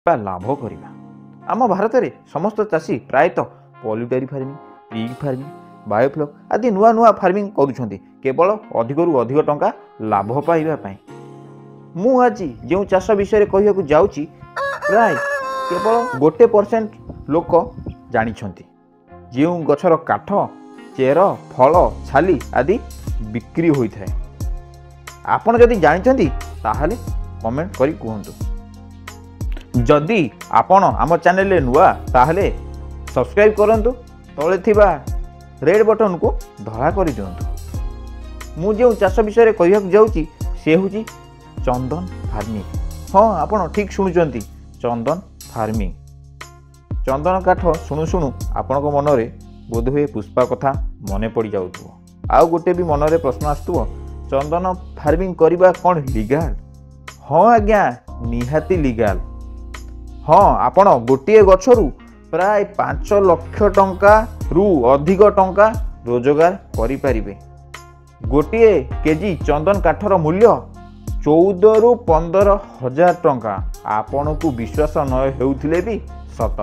ବା ଲାଭ କରିବା। ଆମ ଭାରତରେ ସମସ୍ତ ଚାଷୀ ପ୍ରାୟତଃ poultry farming, pig farming, biofloc ଆଦି ନୂଆ ନୂଆ ଫାର୍ମିଂ କରୁଛନ୍ତି କେବଳ ଅଧିକରୁ ଅଧିକ ଟଙ୍କା ଲାଭ ପାଇବା ପାଇଁ। ମୁଁ ଆଜି ଯେଉଁ ଚାଷ ବିଷୟରେ କହିବାକୁ ଯାଉଛି ପ୍ରାୟ କେବଳ 1% ଲୋକ ଜାଣିଛନ୍ତି। ଯେଉଁ ଗଛର କାଠ, ଚେର, ଫଳ, ଛାଲି ଆଦି ବିକ୍ରି ହୋଇଥାଏ। ଆପଣ ଯଦି ଜାଣିଛନ୍ତି ତାହେଲେ କମେଣ୍ଟ କରି କୁହନ୍ତୁ। ଯଦି ଆପଣ ଆମ ଚ୍ୟାନେଲରେ ନୂଆ ତାହେଲେ ସବସ୍କ୍ରାଇବ୍ କରନ୍ତୁ, ତଳେ ଥିବା ରେଡ୍ ବଟନକୁ ଧଳା କରିଦିଅନ୍ତୁ। ମୁଁ ଯେଉଁ ଚାଷ ବିଷୟରେ କହିବାକୁ ଯାଉଛି ସେ ହେଉଛି ଚନ୍ଦନ ଫାର୍ମିଂ। ହଁ, ଆପଣ ଠିକ୍ ଶୁଣୁଛନ୍ତି, ଚନ୍ଦନ ଫାର୍ମିଂ। ଚନ୍ଦନ କାଠ ଶୁଣୁ ଶୁଣୁ ଆପଣଙ୍କ ମନରେ ବୋଧହୁଏ ପୁଷ୍ପା କଥା ମନେ ପଡ଼ିଯାଉଥିବ। ଆଉ ଗୋଟେ ବି ମନରେ ପ୍ରଶ୍ନ ଆସୁଥିବ, ଚନ୍ଦନ ଫାର୍ମିଂ କରିବା କ'ଣ ଲିଗାଲ? ହଁ ଆଜ୍ଞା, ନିହାତି ଲିଗାଲ। ହଁ, ଆପଣ ଗୋଟିଏ ଗଛରୁ ପ୍ରାୟ 5 ଲକ୍ଷ ଟଙ୍କାରୁ ଅଧିକ ଟଙ୍କା ରୋଜଗାର କରିପାରିବେ। ଗୋଟିଏ କେଜି ଚନ୍ଦନ କାଠର ମୂଲ୍ୟ 14ରୁ 15 ହଜାର ଟଙ୍କା। ଆପଣଙ୍କୁ ବିଶ୍ୱାସ ନ ହେଉଥିଲେ ବି ସତ।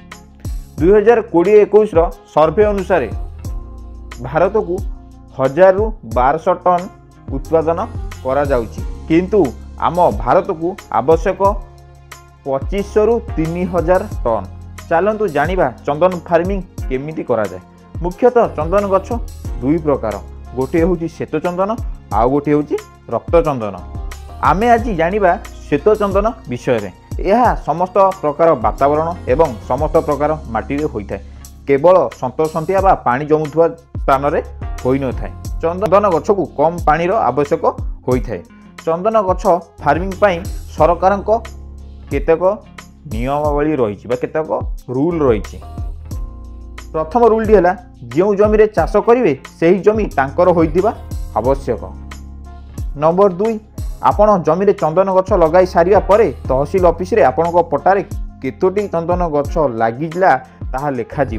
2020-21ର ସର୍ଭେ ଅନୁସାରେ ଭାରତକୁ 1000ରୁ 1200 ଟନ୍ ଉତ୍ପାଦନ କରାଯାଉଛି, କିନ୍ତୁ ଆମ ଭାରତକୁ ଆବଶ୍ୟକ 2500ରୁ 3000 ଟନ୍। ଚାଲନ୍ତୁ ଜାଣିବା ଚନ୍ଦନ ଫାର୍ମିଂ କେମିତି କରାଯାଏ। ମୁଖ୍ୟତଃ ଚନ୍ଦନ ଗଛ ଦୁଇ ପ୍ରକାର, ଗୋଟିଏ ହେଉଛି ଶ୍ଵେତ ଚନ୍ଦନ, ଆଉ ଗୋଟିଏ ହେଉଛି ରକ୍ତ ଚନ୍ଦନ। ଆମେ ଆଜି ଜାଣିବା ଶ୍ଵେତ ଚନ୍ଦନ ବିଷୟରେ। ଏହା ସମସ୍ତ ପ୍ରକାର ବାତାବରଣ ଏବଂ ସମସ୍ତ ପ୍ରକାର ମାଟିରେ ହୋଇଥାଏ, କେବଳ ସନ୍ତସନ୍ତିଆ ବା ପାଣି ଜମୁଥିବା ସ୍ଥାନରେ ହୋଇନଥାଏ। ଚନ୍ଦନ ଗଛକୁ କମ୍ ପାଣିର ଆବଶ୍ୟକ ହୋଇଥାଏ। ଚନ୍ଦନ ଗଛ ଫାର୍ମିଂ ପାଇଁ ସରକାରଙ୍କ କେତେକ ନିୟମାବଳୀ ରହିଛି ବା କେତେକ ରୁଲ୍ ରହିଛି। ପ୍ରଥମ ରୁଲ୍ଟି ହେଲା, ଯେଉଁ ଜମିରେ ଚାଷ କରିବେ ସେହି ଜମି ତାଙ୍କର ହୋଇଥିବା ଆବଶ୍ୟକ। ନମ୍ବର 2, ଆପଣ ଜମିରେ ଚନ୍ଦନ ଗଛ ଲଗାଇ ସାରିବା ପରେ ତହସିଲ ଅଫିସରେ ଆପଣଙ୍କ ପଟ୍ଟାରେ କେତୋଟି ଚନ୍ଦନ ଗଛ ଲାଗିଲା ତାହା ଲେଖାଯିବ।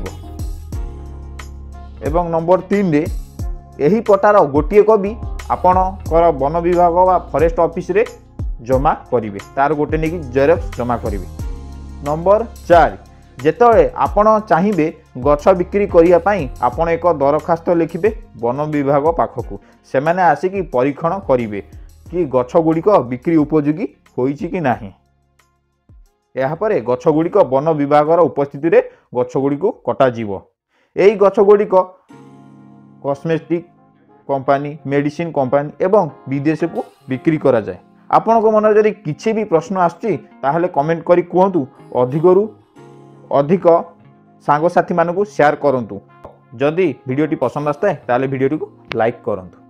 ଏବଂ ନମ୍ବର 3ରେ ଏହି ପଟ୍ଟାର ଗୋଟିଏ କପି ଆପଣଙ୍କର ବନ ବିଭାଗ ବା ଫରେଷ୍ଟ ଅଫିସରେ ଜମା କରିବେ, ତାର ଗୋଟେ ନେଇକି ଜେରକ୍ସ ଜମା କରିବେ। ନମ୍ବର 4, ଯେତେବେଳେ ଆପଣ ଚାହିଁବେ ଗଛ ବିକ୍ରି କରିବା ପାଇଁ ଆପଣ ଏକ ଦରଖାସ୍ତ ଲେଖିବେ ବନ ବିଭାଗ ପାଖକୁ। ସେମାନେ ଆସିକି ପରୀକ୍ଷଣ କରିବେ କି ଗଛ ଗୁଡ଼ିକ ବିକ୍ରି ଉପଯୋଗୀ ହୋଇଛି କି ନାହିଁ। ଏହାପରେ ଗଛ ଗୁଡ଼ିକ ବନ ବିଭାଗର ଉପସ୍ଥିତିରେ ଗଛ ଗୁଡ଼ିକୁ କଟାଯିବ। ଏହି ଗଛ ଗୁଡ଼ିକ କସ୍ମେଟିକ୍ କମ୍ପାନୀ, ମେଡ଼ିସିନ କମ୍ପାନୀ ଏବଂ ବିଦେଶକୁ ବିକ୍ରି କରାଯାଏ। ଆପଣଙ୍କ ମନରେ ଯଦି କିଛି ବି ପ୍ରଶ୍ନ ଆସୁଛି ତାହେଲେ କମେଣ୍ଟ କରି କୁହନ୍ତୁ। ଅଧିକରୁ ଅଧିକ ସାଙ୍ଗସାଥିମାନଙ୍କୁ ସେୟାର କରନ୍ତୁ। ଯଦି ଭିଡ଼ିଓଟି ପସନ୍ଦ ଆସିଥାଏ ତାହେଲେ ଭିଡ଼ିଓଟିକୁ ଲାଇକ୍ କରନ୍ତୁ।